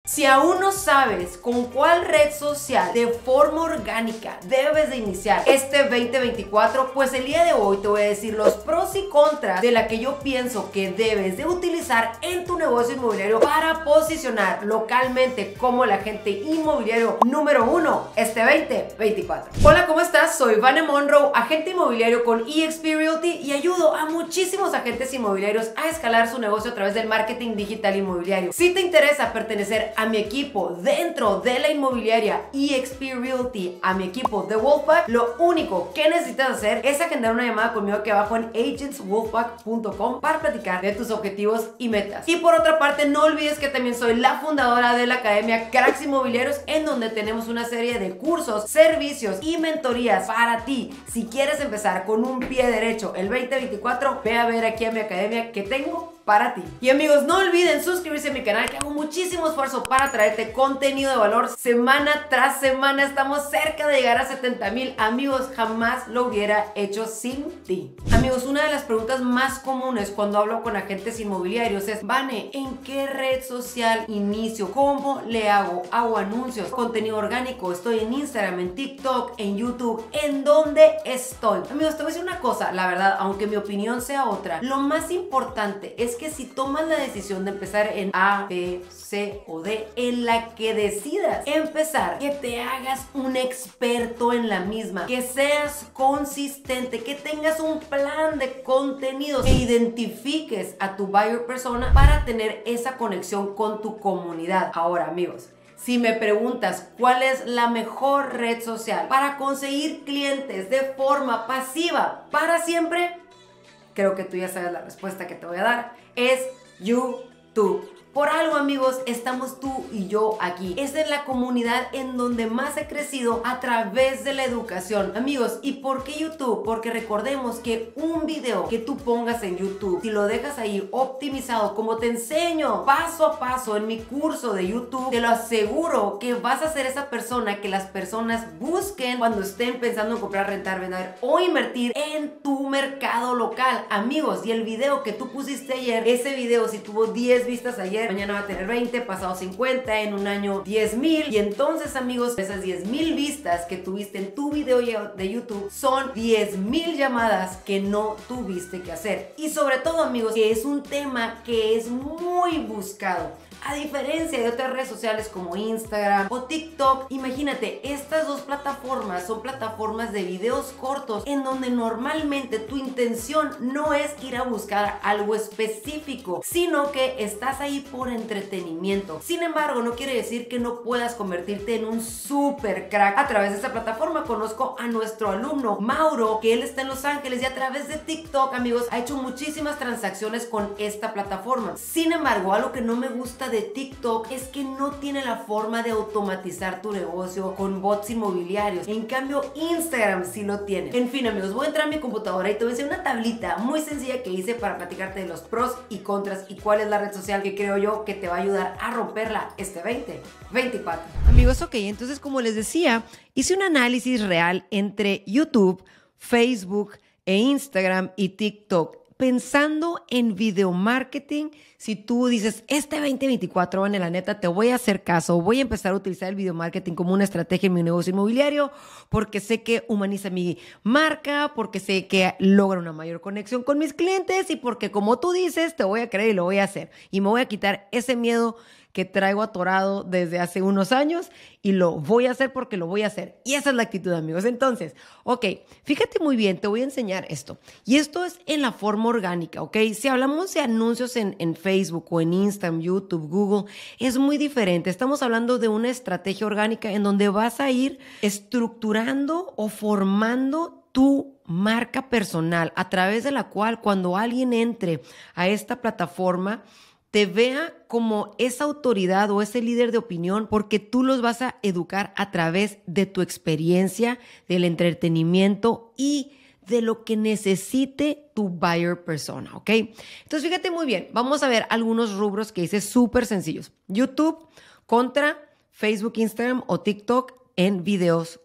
Si aún no sabes con cuál red social de forma orgánica debes de iniciar este 2024, pues el día de hoy te voy a decir los pros y contras de la que yo pienso que debes de utilizar en tu negocio inmobiliario para posicionar localmente como el agente inmobiliario número 1 este 2024. Hola, ¿cómo estás? Soy Vane Monroe, agente inmobiliario con eXp Realty y ayudo a muchísimos agentes inmobiliarios a escalar su negocio a través del marketing digital inmobiliario. Si te interesa pertenecer a mi equipo dentro de la inmobiliaria eXp Realty, a mi equipo de Wolfpack, lo único que necesitas hacer es agendar una llamada conmigo aquí abajo en agentswolfpack.com para platicar de tus objetivos y metas. Y por otra parte, no olvides que también soy la fundadora de la academia Cracks Inmobiliarios, en donde tenemos una serie de cursos, servicios y mentorías para ti. Si quieres empezar con un pie derecho el 2024, ve a ver aquí a mi academia que tengo para ti. Y amigos, no olviden suscribirse a mi canal, que hago muchísimo esfuerzo para traerte contenido de valor semana tras semana. Estamos cerca de llegar a 70,000 amigos, jamás lo hubiera hecho sin ti. Amigos, una de las preguntas más comunes cuando hablo con agentes inmobiliarios es: Vane, ¿en qué red social inicio? ¿Cómo le hago? ¿Hago anuncios? ¿Contenido orgánico? ¿Estoy en Instagram, en TikTok, en YouTube? ¿En dónde estoy? Amigos, te voy a decir una cosa, la verdad, aunque mi opinión sea otra, lo más importante es que si tomas la decisión de empezar en A, B, C o D, en la que decidas empezar, que te hagas un experto en la misma, que seas consistente, que tengas un plan de contenidos, que identifiques a tu buyer persona para tener esa conexión con tu comunidad. Ahora, amigos, si me preguntas cuál es la mejor red social para conseguir clientes de forma pasiva para siempre, creo que tú ya sabes la respuesta que te voy a dar. Es YouTube. Por algo, amigos, estamos tú y yo aquí. Es en la comunidad en donde más he crecido a través de la educación. Amigos, ¿y por qué YouTube? Porque recordemos que un video que tú pongas en YouTube, si lo dejas ahí optimizado, como te enseño paso a paso en mi curso de YouTube, te lo aseguro que vas a ser esa persona que las personas busquen cuando estén pensando en comprar, rentar, vender o invertir en tu mercado local. Amigos, y el video que tú pusiste ayer, ese video, si tuvo 10 vistas ayer, mañana va a tener 20, pasado 50, en un año 10,000. Y entonces, amigos, esas 10,000 vistas que tuviste en tu video de YouTube son 10,000 llamadas que no tuviste que hacer. Y sobre todo, amigos, que es un tema que es muy buscado. A diferencia de otras redes sociales como Instagram o TikTok, imagínate, estas dos plataformas son plataformas de videos cortos en donde normalmente tu intención no es ir a buscar algo específico, sino que estás ahí por entretenimiento. Sin embargo, no quiere decir que no puedas convertirte en un super crack a través de esta plataforma. Conozco a nuestro alumno Mauro, que él está en Los Ángeles y a través de TikTok, amigos, ha hecho muchísimas transacciones con esta plataforma. Sin embargo, algo que no me gusta de TikTok es que no tiene la forma de automatizar tu negocio con bots inmobiliarios. En cambio, Instagram sí lo tiene. En fin, amigos, voy a entrar a mi computadora y te voy a hacer una tablita muy sencilla que hice para platicarte de los pros y contras y cuál es la red social que creo yo que te va a ayudar a romperla este 2024. Amigos, ok, entonces como les decía, hice un análisis real entre YouTube, Facebook e Instagram y TikTok, pensando en video marketing. Si tú dices, este 2024, Vane, la neta, te voy a hacer caso, voy a empezar a utilizar el video marketing como una estrategia en mi negocio inmobiliario, porque sé que humaniza mi marca, porque sé que logra una mayor conexión con mis clientes y porque, como tú dices, te voy a creer y lo voy a hacer. Y me voy a quitar ese miedo que traigo atorado desde hace unos años y lo voy a hacer porque lo voy a hacer. Y esa es la actitud, amigos. Entonces, ok, fíjate muy bien, te voy a enseñar esto. Y esto es en la forma orgánica, ok. Si hablamos de anuncios en Facebook o en Instagram, YouTube, Google, es muy diferente. Estamos hablando de una estrategia orgánica en donde vas a ir estructurando o formando tu marca personal, a través de la cual cuando alguien entre a esta plataforma te vea como esa autoridad o ese líder de opinión, porque tú los vas a educar a través de tu experiencia, del entretenimiento y de lo que necesite tu buyer persona, ¿ok? Entonces, fíjate muy bien, vamos a ver algunos rubros que hice súper sencillos. YouTube contra Facebook, Instagram o TikTok en videos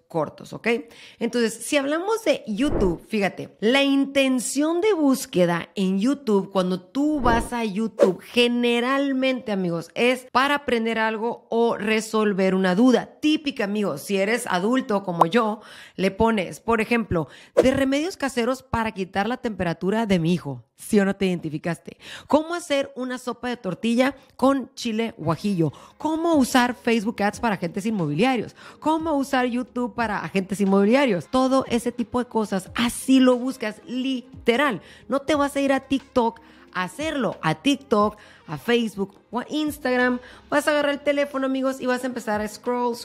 cortos, ¿ok? Entonces, si hablamos de YouTube, fíjate, la intención de búsqueda en YouTube, cuando tú vas a YouTube, generalmente, amigos, es para aprender algo o resolver una duda. Típica, amigos, si eres adulto como yo, le pones, por ejemplo, de remedios caseros para quitar la temperatura de mi hijo. ¿Sí o no te identificaste? ¿Cómo hacer una sopa de tortilla con chile guajillo? ¿Cómo usar Facebook Ads para agentes inmobiliarios? ¿Cómo usar YouTube para agentes inmobiliarios? Todo ese tipo de cosas, así lo buscas literal. No te vas a ir a TikTok a hacerlo, a TikTok, a Facebook o a Instagram. Vas a agarrar el teléfono, amigos, y vas a empezar a scroll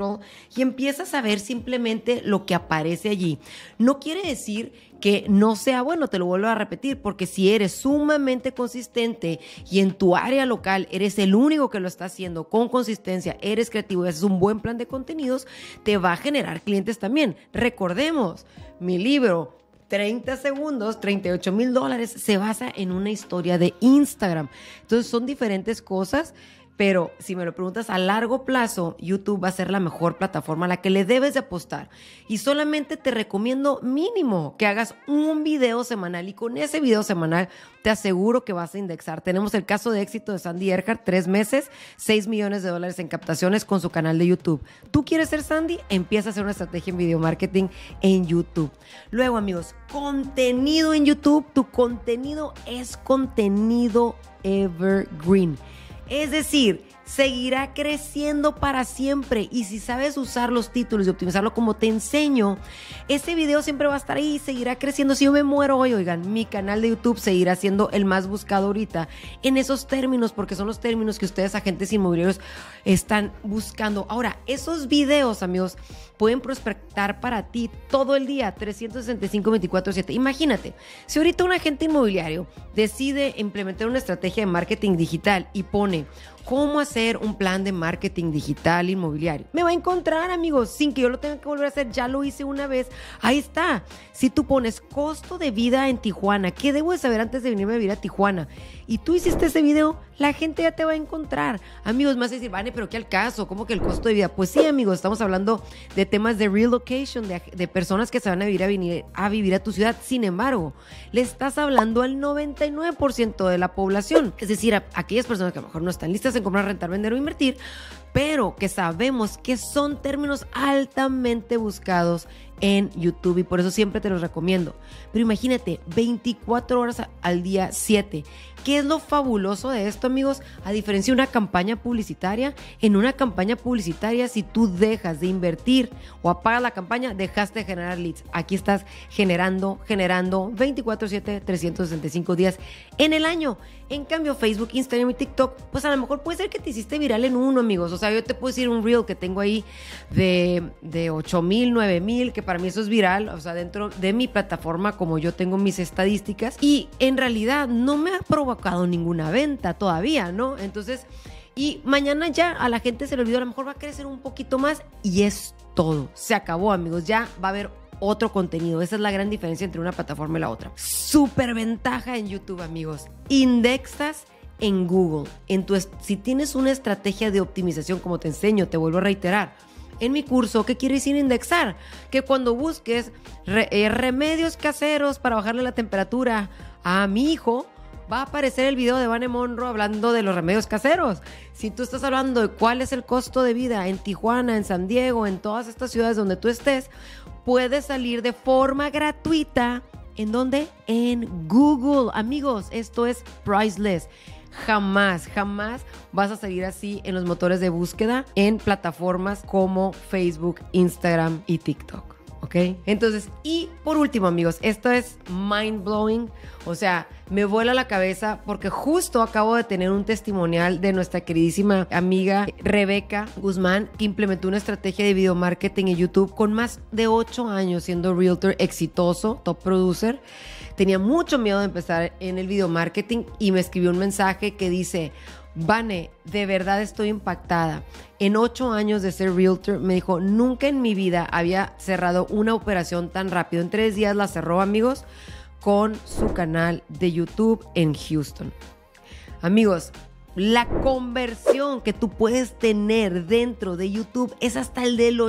y empiezas a ver simplemente lo que aparece allí. No quiere decir que no sea bueno, te lo vuelvo a repetir, porque si eres sumamente consistente y en tu área local eres el único que lo está haciendo con consistencia, eres creativo y haces un buen plan de contenidos, te va a generar clientes también. Recordemos, mi libro 30 segundos, $38,000, se basa en una historia de Instagram. Entonces son diferentes cosas, pero si me lo preguntas a largo plazo, YouTube va a ser la mejor plataforma a la que le debes de apostar. Y solamente te recomiendo mínimo que hagas un video semanal, y con ese video semanal te aseguro que vas a indexar. Tenemos el caso de éxito de Sandy Earhart, 3 meses, $6 millones en captaciones con su canal de YouTube. ¿Tú quieres ser Sandy? Empieza a hacer una estrategia en video marketing en YouTube. Luego, amigos, contenido en YouTube. Tu contenido es contenido evergreen. Es decir, seguirá creciendo para siempre, y si sabes usar los títulos y optimizarlo como te enseño, ese video siempre va a estar ahí y seguirá creciendo. Si yo me muero hoy, oigan, mi canal de YouTube seguirá siendo el más buscado ahorita en esos términos, porque son los términos que ustedes, agentes inmobiliarios, están buscando. Ahora, esos videos, amigos, pueden prospectar para ti todo el día, 365, 24/7. Imagínate, si ahorita un agente inmobiliario decide implementar una estrategia de marketing digital y pone cómo hacer un plan de marketing digital inmobiliario, me va a encontrar, amigos, sin que yo lo tenga que volver a hacer. Ya lo hice una vez. Ahí está. Si tú pones costo de vida en Tijuana, ¿qué debo de saber antes de venirme a vivir a Tijuana? Y tú hiciste ese video, la gente ya te va a encontrar. Amigos, me vas a decir, Vane, pero ¿qué al caso? ¿Cómo que el costo de vida? Pues sí, amigos, estamos hablando de temas de relocation, de personas que se van a vivir a tu ciudad. Sin embargo, le estás hablando al 99% de la población. Es decir, a aquellas personas que a lo mejor no están listas en comprar, rentar, vender o invertir, pero que sabemos que son términos altamente buscados en YouTube, y por eso siempre te los recomiendo. Pero imagínate, 24 horas al día, 7. ¿Qué es lo fabuloso de esto, amigos? A diferencia de una campaña publicitaria, en una campaña publicitaria, si tú dejas de invertir o apagas la campaña, dejaste de generar leads. Aquí estás generando 24/7, 365 días en el año. En cambio, Facebook, Instagram y TikTok, pues a lo mejor puede ser que te hiciste viral en uno, amigos. O sea, yo te puedo decir un reel que tengo ahí de 8,000, 9,000, que para mí eso es viral, o sea, dentro de mi plataforma, como yo tengo mis estadísticas, y en realidad no me ha provocado ninguna venta todavía, ¿no? Entonces, y mañana ya a la gente se le olvidó, a lo mejor va a crecer un poquito más, y es todo. Se acabó, amigos. Ya va a haber otro contenido. Esa es la gran diferencia entre una plataforma y la otra. Súper ventaja en YouTube, amigos. Indexas en Google. Si tienes una estrategia de optimización, como te enseño, te vuelvo a reiterar, en mi curso, ¿qué quiere decir indexar? Que cuando busques remedios caseros para bajarle la temperatura a mi hijo, va a aparecer el video de Vane Monroe hablando de los remedios caseros. Si tú estás hablando de cuál es el costo de vida en Tijuana, en San Diego, en todas estas ciudades donde tú estés, puedes salir de forma gratuita. ¿En dónde? En Google. Amigos, esto es priceless. Jamás vas a salir así en los motores de búsqueda en plataformas como Facebook, Instagram y TikTok. ¿Ok? Entonces, y por último, amigos, esto es mind blowing. O sea, me vuela la cabeza porque justo acabo de tener un testimonial de nuestra queridísima amiga Rebeca Guzmán, que implementó una estrategia de video marketing en YouTube con más de 8 años siendo realtor exitoso, top producer. Tenía mucho miedo de empezar en el video marketing y me escribió un mensaje que dice: Vane, de verdad estoy impactada. En 8 años de ser realtor, me dijo, nunca en mi vida había cerrado una operación tan rápido. En 3 días la cerró, amigos, con su canal de YouTube en Houston. Amigos, La conversión que tú puedes tener dentro de YouTube es hasta el del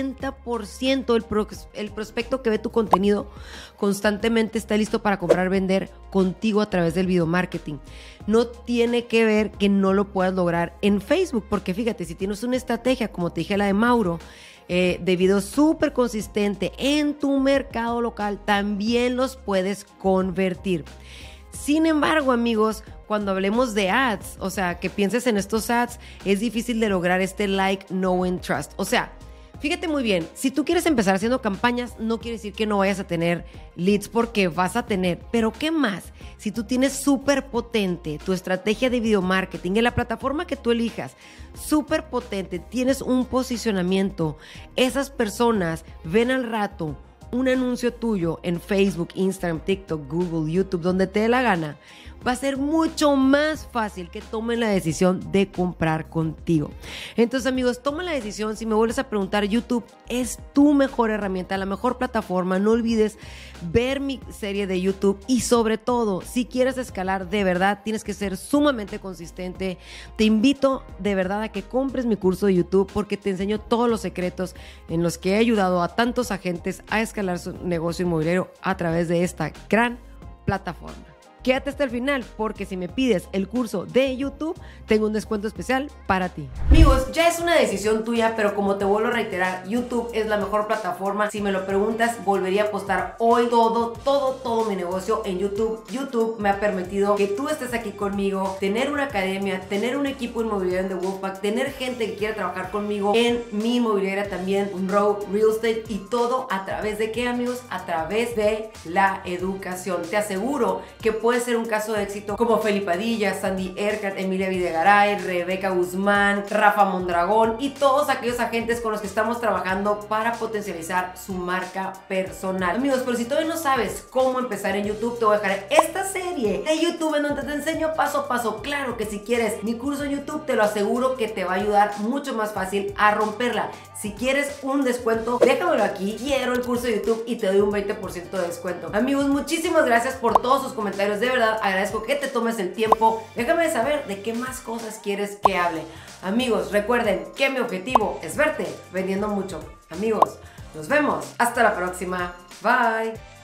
80%. El prospecto que ve tu contenido constantemente está listo para comprar, vender contigo a través del video marketing. No tiene que ver que no lo puedas lograr en Facebook, porque fíjate, si tienes una estrategia, como te dije la de Mauro, de video súper consistente en tu mercado local, también los puedes convertir. Sin embargo, amigos, cuando hablemos de ads, o sea, que pienses en estos ads, es difícil de lograr este like, know and trust. O sea, fíjate muy bien, si tú quieres empezar haciendo campañas, no quiere decir que no vayas a tener leads, porque vas a tener. Pero ¿qué más? Si tú tienes súper potente tu estrategia de video marketing en la plataforma que tú elijas, súper potente, tienes un posicionamiento, esas personas ven al rato un anuncio tuyo en Facebook, Instagram, TikTok, Google, YouTube, donde te dé la gana, va a ser mucho más fácil que tomen la decisión de comprar contigo. Entonces, amigos, toma la decisión. Si me vuelves a preguntar, YouTube es tu mejor herramienta, la mejor plataforma. No olvides ver mi serie de YouTube y, sobre todo, si quieres escalar de verdad, tienes que ser sumamente consistente. Te invito de verdad a que compres mi curso de YouTube, porque te enseño todos los secretos en los que he ayudado a tantos agentes a escalar su negocio inmobiliario a través de esta gran plataforma. Quédate hasta el final, porque si me pides el curso de YouTube, tengo un descuento especial para ti. Amigos, ya es una decisión tuya, pero como te vuelvo a reiterar, YouTube es la mejor plataforma. Si me lo preguntas, volvería a apostar hoy todo mi negocio en YouTube. YouTube me ha permitido que tú estés aquí conmigo, tener una academia, tener un equipo inmobiliario de Wolfpack, tener gente que quiera trabajar conmigo en mi inmobiliaria también, Unrow Real Estate, y todo a través de ¿qué, amigos? A través de la educación. Te aseguro que puedes ser un caso de éxito como Felipe Padilla, Sandy Ercat, Emilia Videgaray, Rebeca Guzmán, Rafa Mondragón y todos aquellos agentes con los que estamos trabajando para potencializar su marca personal. Amigos, pero si todavía no sabes cómo empezar en YouTube, te voy a dejar esta serie de YouTube en donde te enseño paso a paso. Claro que si quieres mi curso en YouTube, te lo aseguro que te va a ayudar mucho más fácil a romperla. Si quieres un descuento, déjamelo aquí. Quiero el curso de YouTube y te doy un 20% de descuento. Amigos, muchísimas gracias por todos sus comentarios. De verdad, agradezco que te tomes el tiempo. Déjame saber de qué más cosas quieres que hable. Amigos, recuerden que mi objetivo es verte vendiendo mucho. Amigos, nos vemos. Hasta la próxima. Bye.